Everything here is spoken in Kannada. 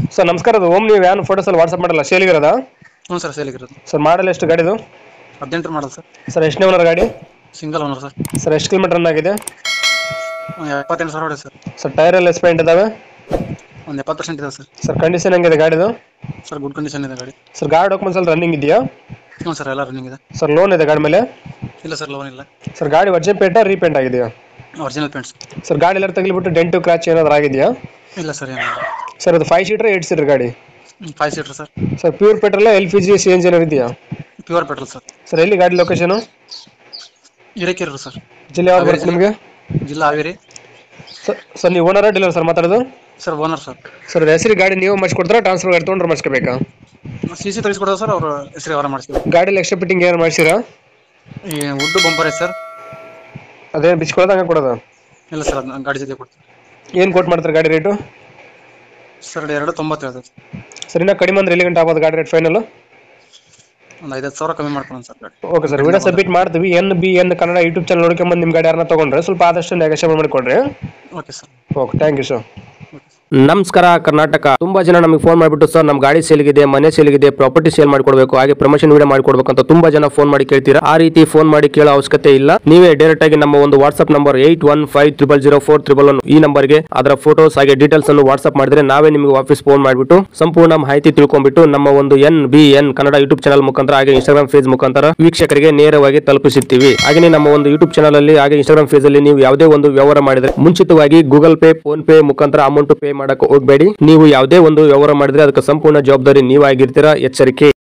ಸರ್ ನಮಸ್ಕಾರ, ಅದು ಓಮ್ನಿ ವ್ಯಾನ್ ಫೋಟೋಸ್ ಅಲ್ಲಿ ವಾಟ್ಸ್ಆಪ್ ಮಾಡಲ್ಲ ಸೇಲಿಗಿರೋದಾ? ಹ್ಞೂ ಸರ್, ಸೇಲಿಗಿರೋದು. ಸರ್ ಮಾಡಲ್ ಎಷ್ಟು ಗಾಡಿದು? 18 ಮಾಡಲ್ ಸರ್. ಸರ್ ಎಷ್ಟನೇ ಓನರ್ ಗಾಡಿ? Single owner sir. ಸರ್ ಎಷ್ಟು ಕಿಲೋಮೀಟರ್ ರನ್ ಆಗಿದೆ? 78,000 ಹೊಡೆ ಸರ್. ಸರ್ ಟೈರ್ ಎಲ್ಲ ಎಸ್ಪೆಂಟ್ ಇದಾವೆ? ಒಂದು 70% ಇದೆ ಸರ್. ಸರ್ ಕಂಡೀಷನ್ ಹೆಂಗಿದೆ ಗಾಡಿದು? ಸರ್ ಗುಡ್ ಕಂಡೀಷನ್ ಇದೆ ಗಾಡಿ. ಸರ್ ಗಾಡಿ ಡಾಕ್ಯುಮೆಂಟ್ಸ್ ಅಲ್ಲಿ ರನ್ನಿಂಗ್ ಇದೆಯಾ? ಹ್ಞೂ ಸರ್, ಎಲ್ಲ ರನ್ನಿಂಗ್ ಇದೆ. ಸರ್ ಲೋನ್ ಇದೆ ಗಾಡಿ ಮೇಲೆ? ಇಲ್ಲ ಸರ್, ಲೋನ್ ಇಲ್ಲ. ಸರ್ ಗಾಡಿ ವರ್ಜಿನ್ ಪೇಂಟಾ ರೀಪೇಂಟ್ ಆಗಿದೆಯಾ? Original paints. ಸರ್ ಗಾಡಿ ಎಲ್ಲ ತಗಲಿಬಿಟ್ಟು ಡೆಂಟು ಕ್ರಾಚ್ ಏನಾದ್ರು ಆಗಿದೆಯಾ? ಇಲ್ಲ ಸರ್, ಏನಿಲ್ಲ. ಸರ್ ಅದು 5 ಸೀಟರ್ 8 ಸೀಟರ್ ಗಾಡಿ? 5 seater sir. Sir pure petrol LPG CNG ಏನಾದ್ರು ಇದೆಯಾ? Pure petrol sir. ಸರ್ ಎಲ್ಲಿ ಗಾಡಿ ಲೊಕೇಶನ್? ಹಿರೇಕೆರೂರು ಸರ್. ಜಿಲ್ಲೆ ಯಾವ್ದು ಬರುತ್ತೆ ನಿಮಗೆ? ಜಿಲ್ಲಾ ಹಾವೇರಿ. ಸರ್ ನೀವು ಓನರ್ ಡೀಲರ್ ಸರ್ ಮಾತಾಡೋದು? Sir owner sir. ಸರ್ ಹೆಸರು ಗಾಡಿ ನೀವು ಮಾಡಿಸ್ಕೊಡ್ತಾರಾ ಟ್ರಾನ್ಸ್ಫರ್ ಗಾಡಿ ತೊಗೊಂಡ್ರೆ ಮಾಡಿಸ್ಕೋಬೇಕಾ? CC ತೆಗಿಸ್ಕೊಡೋದು ಸರ್, ಅವ್ರ ಹೆಸರು ಅವರ ಮಾಡಿಸ್ತೀವಿ. ಗಾಡಿಯಲ್ಲಿ ಎಕ್ಸ್ಟ್ರಾ ಫಿಟ್ಟಿಂಗ್ ಏನು ಮಾಡಿಸಿರಾ? ಈ ವುಡ್ ಬಂಪರ್ ಐತೆ ಸರ್. ಅದೇನು ಬಿಚ್ಕೊಳ್ಳೋದು ಹಂಗೆ ಕೊಡೋದು? ಇಲ್ಲ ಸರ್, ಅದನ್ನ ಗಾಡಿ ಜೊತೆ ಕೊಡ್ತೀವಿ. ಏನು ಕೊಟ್ಟು ಮಾಡ್ತಾರೆ ಗಾಡಿ ರೇಟು? ಸರ್ 2.90 ಹೇಳ್ತದೆ. ಸರ್ ಇನ್ನೂ ಕಡಿಮೆ ಅಂದ್ರೆ ಎಲ್ಲಿ ಗಂಟೆ ಆಗ್ಬೋದು ಗಾಡಿ ರೇಟ್ ಫೈನಲ್? ಒಂದು 5,000 ಕಮ್ಮಿ ಮಾಡ್ಕೊಳ್ಳೋಣ ಸರ್ ಗಾಡಿ. ಓಕೆ ಸರ್, ವಿಡಿಯೋ ಸಬ್ಮಿಟ್ ಮಾಡ್ತೀವಿ. NBN ಕನ್ನಡ ಯೂಟ್ಯೂಬ್ ಚಾನಲ್ ನೋಡ್ಕೊಂಬಂದು ನಿಮ್ಮ ಗಾಡಿ ಯಾರನ್ನ ತೊಗೊಂಡ್ರೆ ಸ್ವಲ್ಪ ಆದಷ್ಟು ನೆಗೋಷಿಯೇಟ್ ಮಾಡಿಕೊಡ್ರಿ. Okay sir. Okay, thank you sir. ನಮಸ್ಕಾರ ಕರ್ನಾಟಕ. ತುಂಬಾ ಜನ ನಮಗೆ ಫೋನ್ ಮಾಡಿಬಿಟ್ಟು ಸರ್ ನಮ್ಮ ಗಾಡಿ ಸೇಲ್ಗಿದೆ, ಮನೆ ಸೇಲ್ಗಿದೆ, ಪ್ರಾಪರ್ಟಿ ಸೇಲ್ ಮಾಡ್ಕೊಡ್ಬೇಕು, ಹಾಗೆ ಪ್ರಮೋಷನ್ ವಿಡಿಯೋ ಮಾಡ್ಕೊಡ್ಬೇಕು ಅಂತ ತುಂಬಾ ಜನ ಫೋನ್ ಮಾಡಿ ಕೇಳ್ತೀರಾ. ಆ ರೀತಿ ಫೋನ್ ಮಾಡಿ ಕೇಳೋ ಅವಶ್ಯಕತೆ ಇಲ್ಲ. ನೀವೇ ಡೈರೆಕ್ಟ್ ಆಗಿ ನಮ್ಮ ಒಂದು ವಾಟ್ಸ್ಆಪ್ ನಂಬರ್ 81500411 ಈ ನಂಬರ್ಗೆ ಅದರ ಫೋಟೋಸ್ ಹಾಗೆ ಡೀಟೇಲ್ಸ್ ಅನ್ನು ವಾಟ್ಸ್ಆಪ್ ಮಾಡಿದ್ರೆ ನಾವೇ ನಿಮಗೆ ವಾಪಸ್ ಫೋನ್ ಮಾಡಿಬಿಟ್ಟು ಸಂಪೂರ್ಣ ಮಾಹಿತಿ ತಿಳ್ಕೊಂಡ್ಬಿಟ್ಟು ನಮ್ಮ ಒಂದು NBN ಕನ್ನಡ ಯೂಟ್ಯೂಬ್ ಚಾನಲ್ ಮುಖಾಂತರ ಹಾಗೆ ಇನ್ಸ್ಟಾಗ್ರಾಮ್ ಪೇಜ್ ಮುಖಾಂತರ ವೀಕ್ಷಕರಿಗೆ ನೇರವಾಗಿ ತಲುಪಿಸುತ್ತೀವಿ. ಹಾಗೆ ನಮ್ಮ ಒಂದು ಯೂಟ್ಯೂಬ್ ಚಾನಲ್ ಅಲ್ಲಿ ಹಾಗೆ ಇನ್ಸ್ಟಾಗ್ರಾಮ್ ಪೇಜ್ ಅಲ್ಲಿ ನೀವು ಯಾವುದೇ ಒಂದು ವ್ಯವಹಾರ ಮಾಡಿದ್ರೆ ಮುಂಚಿತವಾಗಿ ಗೂಗಲ್ ಪೇ, ಫೋನ್ ಪೇ ಮುಖಾಂತರ ಅಮೌಂಟ್ ಪೇ ಮಾಡಕ್ಕೆ ಹೋಗಬೇಡಿ. ನೀವು ಯಾವುದೇ ಒಂದು ವ್ಯವಹಾರ ಮಾಡಿದ್ರೆ ಅದಕ್ಕೆ ಸಂಪೂರ್ಣ ಜವಾಬ್ದಾರಿ ನೀವಾಗಿರ್ತೀರಾ. ಎಚ್ಚರಿಕೆ.